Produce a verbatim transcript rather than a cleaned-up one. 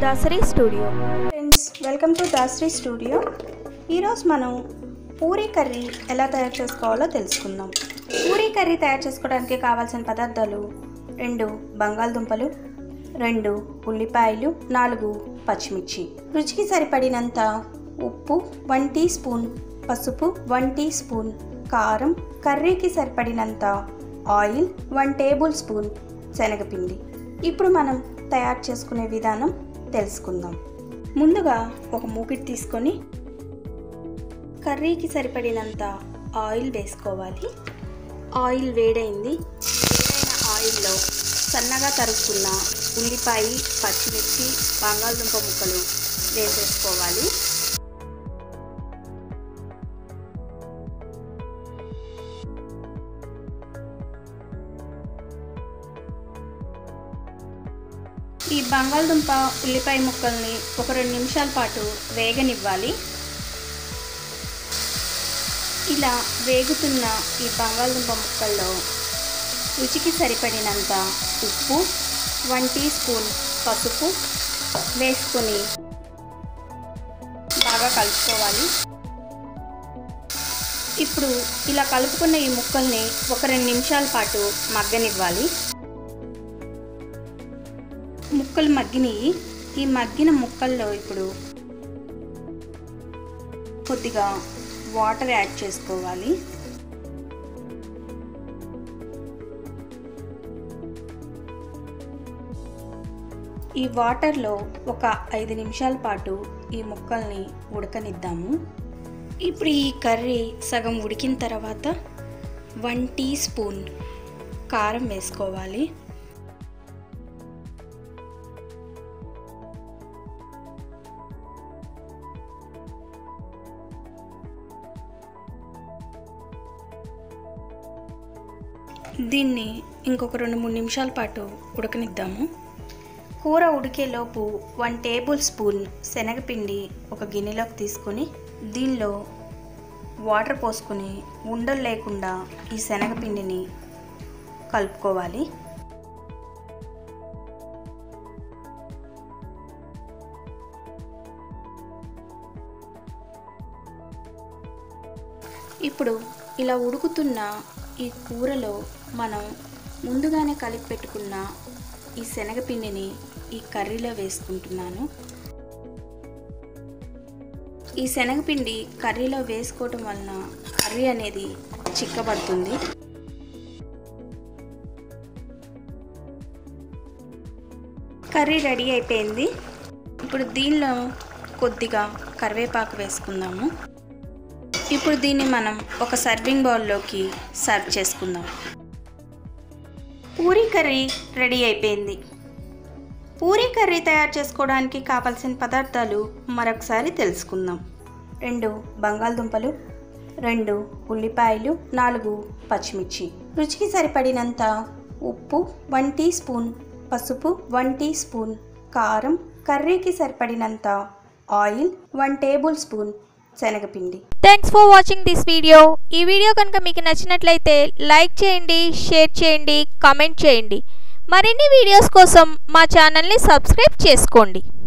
Dasari studio. Friends, welcome to Dasari studio. ఈరోజు మనం Puri curry ఎలా తయారు చేసుకోవాలో తెలుసుకుందాం. పూరీ కర్రీ తయారు చేసుకోవడానికి కావాల్సిన పదార్థాలు: రెండు బంగాళదుంపలు, రెండు ఉల్లిపాయలు, నాలుగు పచ్చిమిర్చి, రుచికి సరిపడినంత ఉప్పు, వన్ టీ స్పూన్ పసుపు, వన్ టీ స్పూన్ కారం, కర్రీకి సరిపడినంత ఆయిల్, వన్ టేబుల్ స్పూన్ శనగపిండి. ఇప్పుడు మనం తయారు చేసుకునే విధానం తెలుసుకుందాం. ముందుగా ఒక మూకిడి తీసుకొని కర్రీకి సరిపడినంత ఆయిల్ వేసుకోవాలి. ఆయిల్ వేడైంది. వేడైన ఆయిల్లో సన్నగా తరుక్కున్న ఉల్లిపాయ, పచ్చిమిర్చి, బంగాళదుంప ముక్కలు వేసేసుకోవాలి. ఈ బంగాళదుంప ఉల్లిపాయ ముక్కల్ని ఒక రెండు నిమిషాల పాటు వేగనివ్వాలి. ఇలా వేగుతున్న ఈ బంగాళదుంప ముక్కల్లో రుచికి సరిపడినంత ఉప్పు, వన్ టీ స్పూన్ పసుపు వేసుకొని బాగా కలుపుకోవాలి. ఇప్పుడు ఇలా కలుపుకున్న ఈ ముక్కల్ని ఒక రెండు నిమిషాల పాటు మగ్గనివ్వాలి. ముక్కలు మగ్గినాయి. ఈ మగ్గిన ముక్కల్లో ఇప్పుడు కొద్దిగా వాటర్ యాడ్ చేసుకోవాలి. ఈ వాటర్లో ఒక ఐదు నిమిషాల పాటు ఈ ముక్కల్ని ఉడకనిద్దాము. ఇప్పుడు ఈ కర్రీ సగం ఉడికిన తర్వాత వన్ టీ స్పూన్ కారం వేసుకోవాలి. దీన్ని ఇంకొక రెండు మూడు నిమిషాల పాటు ఉడకనిద్దాము. కూర ఉడికేలోపు వన్ టేబుల్ స్పూన్ శనగపిండి ఒక గిన్నెలోకి తీసుకొని దీనిలో వాటర్ పోసుకొని ఉండలు లేకుండా ఈ శనగపిండిని కలుపుకోవాలి. ఇప్పుడు ఇలా ఉడుకుతున్న ఈ కూరలో మనం ముందుగానే కలిపి పెట్టుకున్న ఈ శనగపిండిని ఈ కర్రీలో వేసుకుంటున్నాను. ఈ శనగపిండి కర్రీలో వేసుకోవటం వలన కర్రీ అనేది చిక్కబడుతుంది. కర్రీ రెడీ అయిపోయింది. ఇప్పుడు దీనిలో కొద్దిగా కరివేపాకు వేసుకుందాము. ఇప్పుడు దీన్ని మనం ఒక సర్వింగ్ బౌల్లోకి సర్వ్ చేసుకుందాం. పూరీ కర్రీ రెడీ అయిపోయింది. పూరీ కర్రీ తయారు చేసుకోవడానికి కావాల్సిన పదార్థాలు మరొకసారి తెలుసుకుందాం. రెండు బంగాళదుంపలు, రెండు ఉల్లిపాయలు, నాలుగు పచ్చిమిర్చి, రుచికి సరిపడినంత ఉప్పు, వన్ టీ స్పూన్ పసుపు, వన్ టీ స్పూన్ కారం, కర్రీకి సరిపడినంత ఆయిల్, వన్ టేబుల్ స్పూన్ శనగపిండి. Thanks for watching this video. ఈ వీడియో కనుక మీకు నచ్చినట్లయితే లైక్ చేయండి, షేర్ చేయండి, కామెంట్ చేయండి. మరిన్ని వీడియోస్ కోసం మా ఛానల్ని సబ్స్క్రైబ్ చేసుకోండి.